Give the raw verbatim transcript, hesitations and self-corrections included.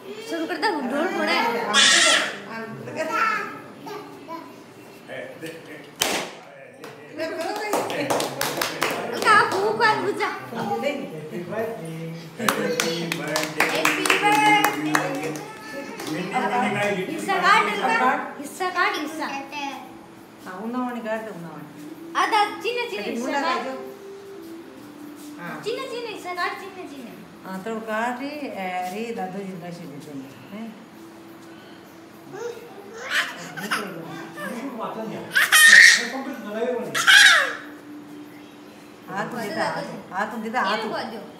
शुरू करता हूँ ढोल थोड़ा है कहाँ भूख है बुझा हैप्पी बर्थडे हिस्सा काट हिस्सा काट हिस्सा हाँ उन्नावनी काट उन्नावनी आधा चिन्ह चिन्ह हिस्सा काट चिन्ह चिन्ह हिस्सा काट चिन्ह चिन्ह हाँ तो काटी रे दादू जी का शीट देते हैं हाथ देता हाथ देता हाथ